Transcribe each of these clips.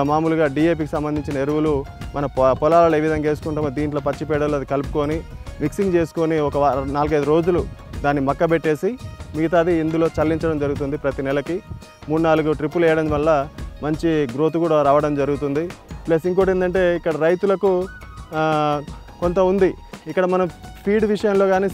మామూలుగా DAPకి సంబంధించిన ఎరువులు మన పొలాలలో ఏ విధంగా వేసుకుంటామో దీంట్లో పచ్చిపేడలు అది కలుపుకొని మిక్సింగ్ చేసుకొని ఒక 4-5 రోజులు దాన్ని మక్కబెట్టేసి మిగతాది ఇందులో చల్లించడం జరుగుతుంది. ప్రతి నెలకి 3-4 ట్రిప్పులు వేయడం వల్ల మంచి గ్రోత్ కూడా రావడం జరుగుతుంది. ప్లస్ ఇంకోటి ఏంటంటే ఇక్కడ రైతులకు కొంత ఉంది. ఇక్కడ మనం ఫీడ్ విషయంలో కానీ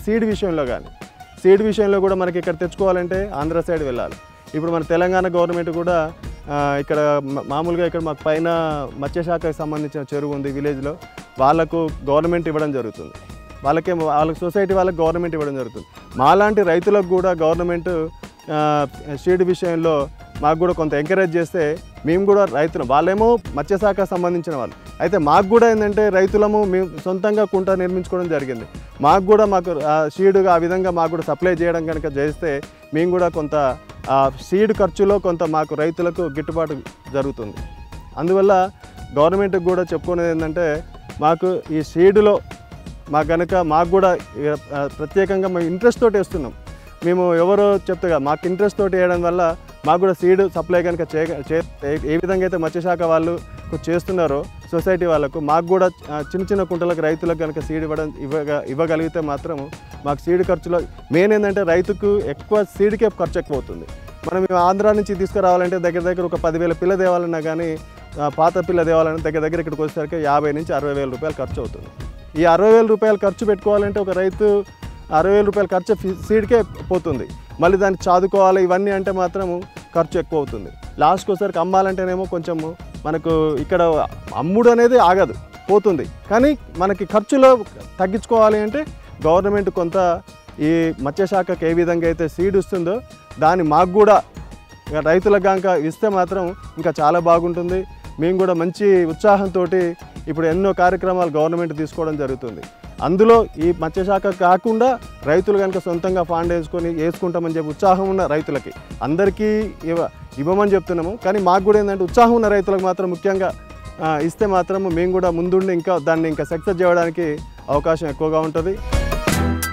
సీడ్ విషయంలో కూడా మనకి ఇక్కడ తెచ్చుకోవాలంటే ఆంధ్ర సైడ్ వెళ్ళాలి. ఇప్పుడు మన తెలంగాణ గవర్నమెంట్ కూడా ఇక్కడ మామూలుగా ఇక్కడ మాకు పైన మత్స్యశాఖకు సంబంధించిన చెరువు ఉంది విలేజ్లో, వాళ్ళకు గవర్నమెంట్ ఇవ్వడం జరుగుతుంది. వాళ్ళకి సొసైటీ వాళ్ళకి గవర్నమెంట్ ఇవ్వడం జరుగుతుంది. మాలాంటి రైతులకు కూడా గవర్నమెంట్ సీడ్ విషయంలో మాకు కూడా కొంత ఎంకరేజ్ చేస్తే మేము కూడా రైతులు, వాళ్ళేమో మత్స్యశాఖకు సంబంధించిన వాళ్ళు అయితే మాకు కూడా ఏంటంటే రైతులము మేము సొంతంగా కుంట నిర్మించుకోవడం జరిగింది. మాకు సీడ్ ఆ విధంగా మాకు కూడా సప్లై చేయడం కనుక చేస్తే మేము కూడా కొంత సీడ్ ఖర్చులో కొంత మాకు రైతులకు గిట్టుబాటు జరుగుతుంది. అందువల్ల గవర్నమెంట్కి కూడా చెప్పుకునేది ఏంటంటే మాకు ఈ సీడ్లో మాకు కూడా ప్రత్యేకంగా మేము ఇంట్రెస్ట్ తోటి వేస్తున్నాం. మేము ఎవరో చెప్తే మాకు ఇంట్రెస్ట్ తోటి వేయడం వల్ల మాకు కూడా సీడ్ సప్లై కనుక ఏ విధంగా అయితే మత్స్యశాఖ వాళ్ళు చేస్తున్నారో సొసైటీ వాళ్ళకు మాకు కూడా చిన్న కుంటలకు రైతులకు కనుక సీడ్ ఇవ్వగలిగితే మాత్రం మాకు సీడ్ ఖర్చులో మెయిన్ ఏంటంటే రైతుకు ఎక్కువ సీడ్కే ఖర్చు ఎక్కువ అవుతుంది. మనం ఆంధ్ర నుంచి తీసుకురావాలంటే దగ్గర ఒక 10,000 పిల్ల తేవాలన్నా కానీ పాత పిల్ల తేవాలన్నా దగ్గర ఇక్కడికి వచ్చేసరికి 50,000 నుంచి 60,000 రూపాయలు ఖర్చు అవుతుంది. ఈ 60,000 రూపాయలు ఖర్చు పెట్టుకోవాలంటే ఒక రైతు 60,000 రూపాయలు ఖర్చు సీడ్కే పోతుంది. మళ్ళీ దాన్ని చదువుకోవాలి ఇవన్నీ అంటే మాత్రము ఖర్చు ఎక్కువ అవుతుంది. లాస్ట్కి ఒకసారికి అమ్మాలంటేనేమో కొంచెము మనకు ఇక్కడ అమ్ముడు అనేది ఆగదు, పోతుంది. కానీ మనకి ఖర్చులో తగ్గించుకోవాలి అంటే గవర్నమెంట్ కొంత ఈ మత్స్యశాఖకు ఏ విధంగా అయితే సీడ్ ఇస్తుందో దాన్ని మాకు కూడా రైతులకు కనుక ఇస్తే మాత్రం ఇంకా చాలా బాగుంటుంది. మేము కూడా మంచి ఉత్సాహంతో ఇప్పుడు ఎన్నో కార్యక్రమాలు గవర్నమెంట్ తీసుకోవడం జరుగుతుంది. అందులో ఈ మత్స్యశాఖ కాకుండా రైతులు కనుక సొంతంగా ఫండ్ వేసుకుంటామని చెప్పి ఉత్సాహం ఉన్న రైతులకి అందరికీ ఇవ్వమని చెప్తున్నాము. కానీ మాకు కూడా ఏంటంటే ఉత్సాహం ఉన్న రైతులకు మాత్రం ముఖ్యంగా ఇస్తే మాత్రం మేము కూడా ముందుండి దాన్ని ఇంకా సక్సెస్ చేయడానికి అవకాశం ఎక్కువగా ఉంటుంది.